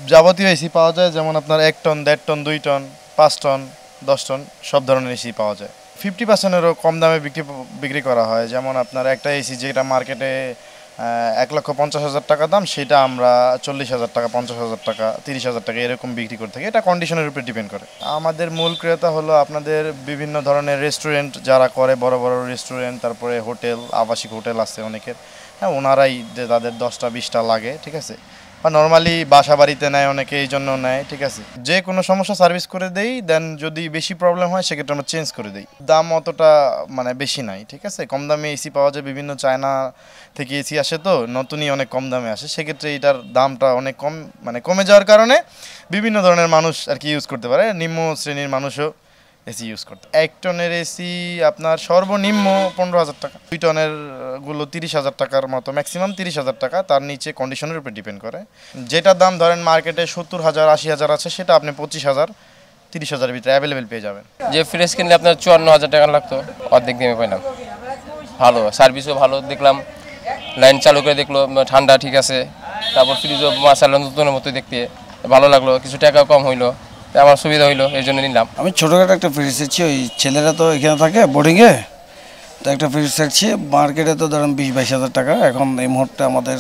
যাবতীয় এসি পাওয়া যায়, যেমন আপনার 1 ton, 1.5 ton, 2 ton, 5 ton, 10 ton সব ধরনের এসি পাওয়া যায়। 50%-এরও কম দামে বিক্রি করা হয়। যেমন আপনার একটা এসি যেটা মার্কেটে 1,50,000 টাকা দাম, সেটা আমরা 40,000 টাকা, 50,000 টাকা, 30,000 টাকা এরকম বিক্রি করে থাকি। এটা কন্ডিশনের উপরে ডিপেন্ড করে। আমাদের মূল ক্রেতা হলো আপনাদের বিভিন্ন ধরনের রেস্টুরেন্ট যারা করে, বড় বড় রেস্টুরেন্ট, তারপরে হোটেল, আবাসিক হোটেল আছে অনেকের, হ্যাঁ ওনারাই তাদের 10টা 20টা লাগে, ঠিক আছে। বা নর্মালি বাসা বাড়িতে নেয় অনেকে, এই জন্য নেয়, ঠিক আছে। যে কোনো সমস্যা সার্ভিস করে দেই, দেন যদি বেশি প্রবলেম হয় সেক্ষেত্রে আমরা চেঞ্জ করে দিই। দাম অতটা মানে বেশি নাই, ঠিক আছে। কম দামে এসি পাওয়া যায়, বিভিন্ন চায়না থেকে এসি আসে, তো নতুনই অনেক কম দামে আসে, সেক্ষেত্রে এটার দামটা অনেক কম, মানে কমে যাওয়ার কারণে বিভিন্ন ধরনের মানুষ আর কি ইউজ করতে পারে, নিম্ন শ্রেণীর মানুষও এসি ইউজ করতে। 1 টনের এসি আপনার সর্বনিম্ন 15,000 টাকা, 2 টনের গুলো 30,000 টাকার মতো, ম্যাক্সিমাম 30,000 টাকা, তার নিচে কন্ডিশনের উপর ডিপেন্ড করে। যেটার দাম ধরেন মার্কেটে 70,000 80,000 আছে, সেটা আপনি 25,000 30,000-এর ভিতরে অ্যাভেলেবেল পেয়ে যাবেন। যে ফ্রেশ কিনলে আপনার 54,000 টাকা লাগতো, অর্ধেক দামে পাইলাম। ভালো সার্ভিসও ভালো দেখলাম, লাইন চালু করে দেখলো ঠান্ডা ঠিক আছে, তারপর ফ্রিজও মাসালা নতুনের মতো দেখতে ভালো লাগলো, কিছু টাকা কম হইলো, আমার সুবিধা হইলো, এই জন্য নিলাম। আমি ছোটোখাটো একটা ফ্রিজ চাইছি, ওই ছেলেরা তো এখানে থাকে বোর্ডিংয়ে, তো একটা ফ্রিজ চাইছি। মার্কেটে তো ধরেন 20-22 হাজার টাকা, এখন এই মুহূর্তে আমাদের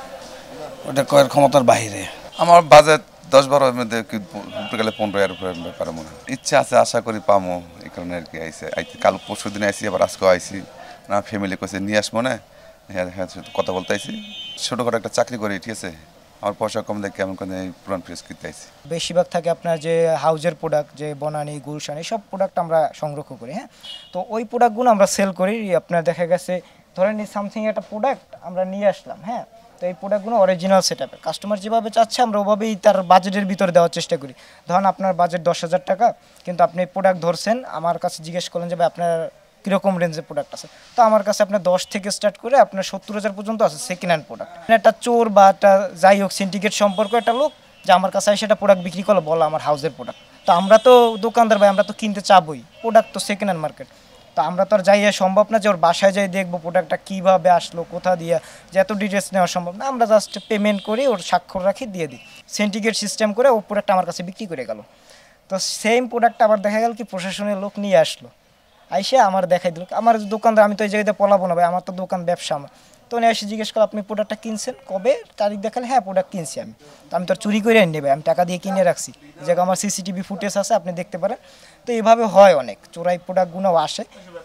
ওটা ক্রয়ের ক্ষমতার বাইরে। আমার বাজেট 10-12-এর মধ্যে গেলে 15-এর উপরে ব্যাপারে মনে হয়। ইচ্ছা আছে, আশা করি পামো, এই কারণে আর কি আইসি। কাল পরশু দিনে আইসি, আবার আজকেও আইসি না, ফ্যামিলি কাছে নিয়ে আসবো না, হ্যাঁ হ্যাঁ কথা বলতে আইসি। ছোটোখাটো একটা চাকরি করি, ঠিক আছে, আমার পয়সা কম দেখে আমি কোনো পুরান ফ্রিজ কিনতে আইসি। বেশিরভাগ থাকে আপনার যে হাউজের প্রোডাক্ট, যে বনানী, গুলশান, এই সব প্রোডাক্ট আমরা সংরক্ষণ করি। হ্যাঁ, তো ওই প্রোডাক্টগুলো আমরা সেল করি। আপনার দেখা গেছে ধরেন সামথিং একটা প্রোডাক্ট আমরা নিয়ে আসলাম, হ্যাঁ, তো এই প্রোডাক্টগুলো অরিজিনাল সেটআপে কাস্টমার যেভাবে চাচ্ছে আমরা ওভাবেই তার বাজেটের ভিতরে দেওয়ার চেষ্টা করি। ধরেন আপনার বাজেট 10,000 টাকা, কিন্তু আপনি প্রোডাক্ট ধরছেন, আমার কাছে জিজ্ঞেস করলেন যে ভাই আপনার কীরকম রেঞ্জের প্রোডাক্ট আছে, তো আমার কাছে আপনার 10 থেকে স্টার্ট করে আপনার 70,000 পর্যন্ত আছে সেকেন্ড হ্যান্ড প্রোডাক্ট। একটা চোর বা একটা যাই হোক সিন্ডিকেট সম্পর্ক একটা লোক যে আমার কাছে সেটা প্রোডাক্ট বিক্রি করলো, বলো আমার হাউসের প্রোডাক্ট, তো আমরা তো দোকানদার ভাই, আমরা তো কিনতে চাবই, প্রোডাক্ট তো সেকেন্ড হ্যান্ড মার্কেট, তো আমরা তো আর যাইয়া সম্ভব না যে ওর বাসায় যাই দেখবো প্রোডাক্টটা কীভাবে আসলো, কোথা দিয়ে, যে এত ডিটেলস নেওয়া সম্ভব না। আমরা জাস্ট পেমেন্ট করি, ওর স্বাক্ষর রাখি, দিয়ে দিই, সিন্ডিকেট সিস্টেম করে ও প্রোডাক্টটা আমার কাছে বিক্রি করে গেল। তো সেম প্রোডাক্টটা আবার দেখা গেল কি প্রশাসনের লোক নিয়ে আসলো, আইসে আমার দেখাই দিল, আমার দোকানদার, আমি তো এই জায়গাতে পলাবো না ভাই, আমার তো দোকান ব্যবসা আমার, তো উনি এসে জিজ্ঞেস করলো আপনি প্রোডাক্টটা কিনছেন কবে, তারিখ দেখালে, হ্যাঁ প্রোডাক্ট কিনছি আমি, তো আমি তো চুরি করে এনে নেবে, আমি টাকা দিয়ে কিনে রাখছি, এই জায়গায় আমার সিসিটিভি ফুটেজ আছে, আপনি দেখতে পারেন। তো এইভাবে হয়, অনেক চোরাই প্রোডাক্টগুলোও আসে।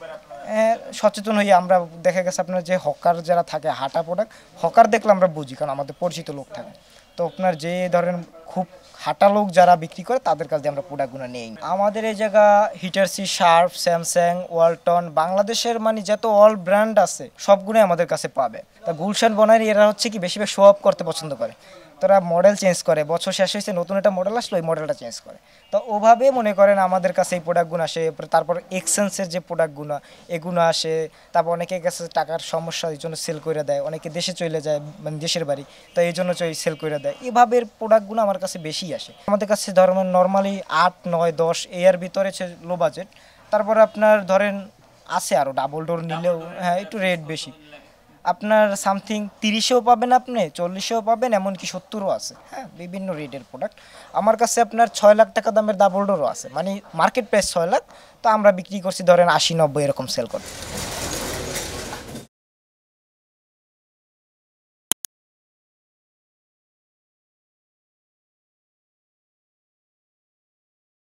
সচেতন হয়ে আমরা দেখা গেছে আপনার যে হকার যারা থাকে, হাঁটা প্রোডাক্ট হকার দেখলে আমরা বুঝি, কারণ আমাদের পরিচিত লোক থাকে, তো আপনার যে ধরেন খুব হাঁটা লোক যারা বিক্রি করে তাদের কাছে আমরা প্রোডাক্টগুলো নেই। আমাদের এই জায়গা হিটারসি, শার্প, স্যামসাং, ওয়ালটন, বাংলাদেশের মানে যত অল ব্র্যান্ড আছে সবগুলোই আমাদের কাছে পাবে। তা গুলশান বনানী এরা হচ্ছে কি বেশিরভাগ শো অফ করতে পছন্দ করে, তারা মডেল চেঞ্জ করে, বছর শেষ হয়েছে নতুন একটা মডেল আসলো, ওই মডেলটা চেঞ্জ করে, তো ওভাবে মনে করেন আমাদের কাছে এই প্রোডাক্টগুলো আসে। তারপর এক্সচেঞ্জের যে প্রোডাক্টগুলো এগুলো আসে, তারপর অনেকের কাছে টাকার সমস্যা, এই জন্য সেল করে দেয়, অনেকে দেশে চলে যায়, মানে দেশের বাড়ি, তো এই জন্য সেল করে দেয়। এভাবে প্রোডাক্টগুলো আমার কাছে বেশি আসে। আমাদের কাছে ধরেন নর্মালি 8, 9, 10 এর ভিতরে লো বাজেট, তারপর আপনার ধরেন আছে আরও ডাবল ডোর নিলেও হ্যাঁ একটু রেট বেশি, আপনার সামথিং 30-এও পাবেন, আপনি 40-এও পাবেন, এমনকি 70-ও আছে, হ্যাঁ বিভিন্ন রেটের প্রোডাক্ট। আমার কাছে আপনার 6 লাখ টাকা দামের ডাবল ডোরও আছে, মানে মার্কেট প্রাইস 6 লাখ, তো আমরা বিক্রি করছি ধরেন 80-90 এরকম সেল করি।